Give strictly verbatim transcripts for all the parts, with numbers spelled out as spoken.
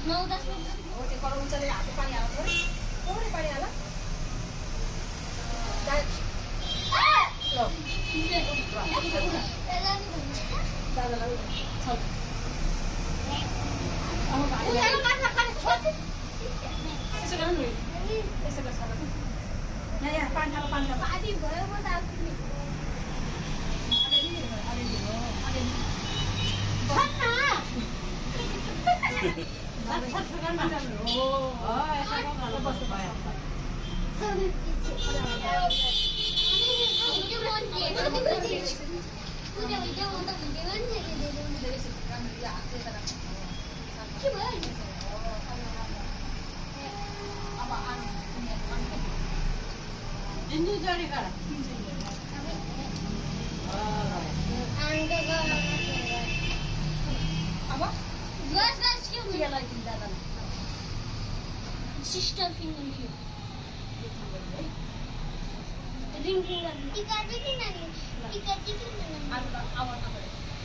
नौ दस मिनट हो त्यो कराउनु चले हातले पानी हाल्नु पर्यो थोरै पानी हाल ल दादालाई छ अब भाइ यसो गर्नु नि यसो गर्छ यहाँ यहाँ पानी थाल पानी थाल पानी भयो म त आफै अलिअलि अलिअलि हो अलिअलि Ini jadi kan? apa? Gelas gelas क्यों Dia lagi datang. Sister finger लियो रिंग फिंगर टिका देखि न टिका देखि न अब अब अब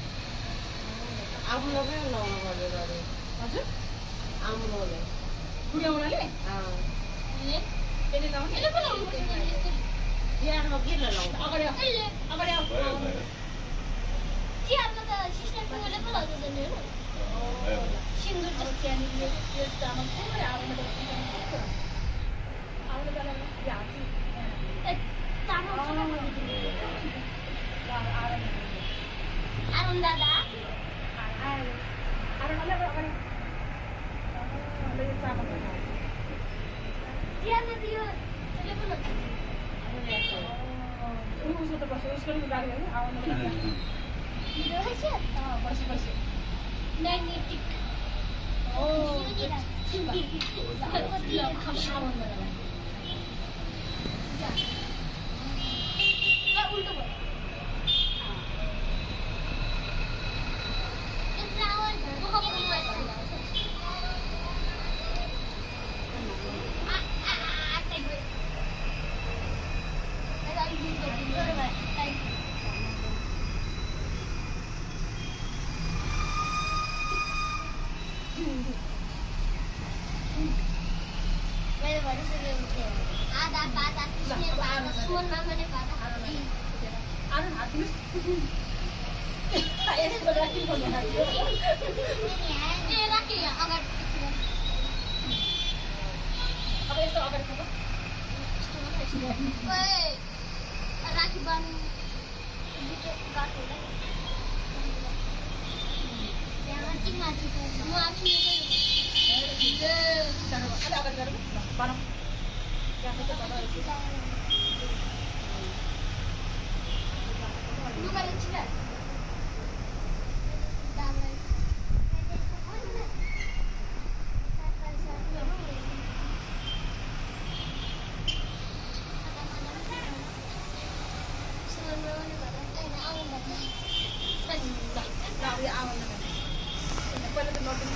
आउनु लगाउनु लगाउनु पर्यो गरे हजुर आउनु लगाउनु बुढाउनाले अ ए त्यसले लाउनु यसले पनि लाउनु पर्छ बिहानमा के लगाउनु अगाडि आऊ अगाडि आऊ के आफ्नो त सिस्टर फिंगरले पो लगाउँछ नि हैन सिन्दुर जस्तो त्यहाँनिर यो चामल पुरै आउने आउने बेला यो हाती चामल अरुण दादा आरुणले अगाडि यो चामल त्यहाँ दियो त्यसले पो लगाउँछ उसको त बस्यो उसको पनि गाडी होइन आउनु रहेछ बसी बसी म्याग्नेटिक ओ उल्टो भयो फ्लावर मैले भनिसकेँ आधा पाता कृष्ण पाता सुमन मामाले पाता आरुण हात यस्तो राखी भन्नु लाग्यो ए राखे यहाँ अगाडि अब यस्तो अगाडि खबर ओए राखी बान्नु गाटो होला त्यहाँ माथि माथि म आफै अगाडि गरौँ बनाऊ लुगाले चिना पहिला त नटिङ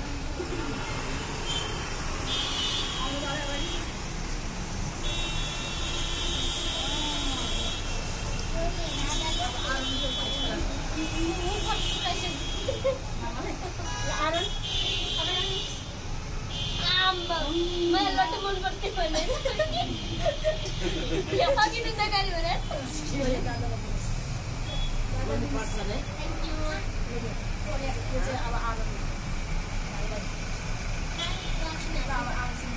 मैले लट्टु मन पर्थ्यो भने यहाँ फकिनु त गाडी भने यो चाहिँ अब आलु अब आउँछ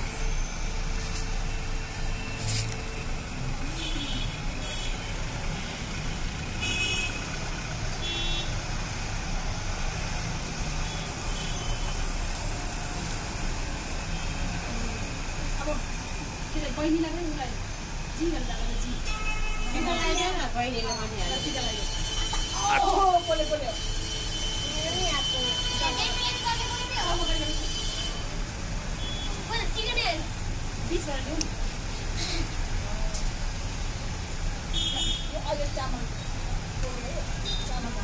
बहिनीलाई पनि उसलाई जी गरेर जाँदा जी बहिनीले ओहो बोले बोले चिकन बिचबाट ल्याउँ यो अहिले चामल चामल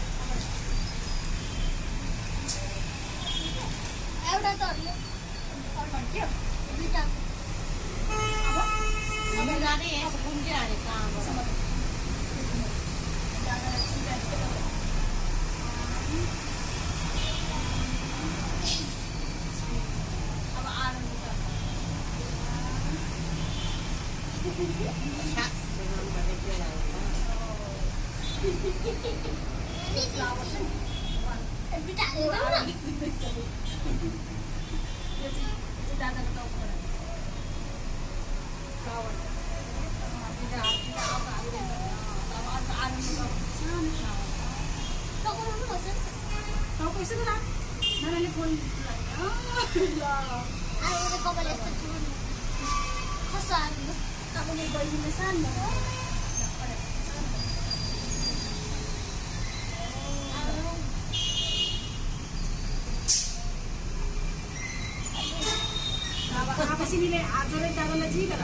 एउटा त के दुईटा अब जाने कुन चाहिँ हाने काम Chat dengan mereka lah. Ini flowers kan? Tidak ada mana? Tidak ada tahu kan? Flower. Tidak tidak apa ada. Tahu ada ada sama. Kau kau mana macam? Tahu kau sih kan? Nana ni phone. Ah, Aku dah kau balik tu cuma. Kesan. kamu ni boy ni sana. apa sih nilai ajaran cara lagi kan?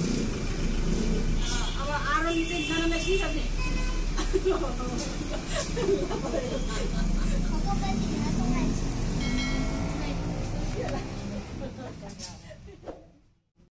अब आरो निचे जान लगी करने Kau balik ni nak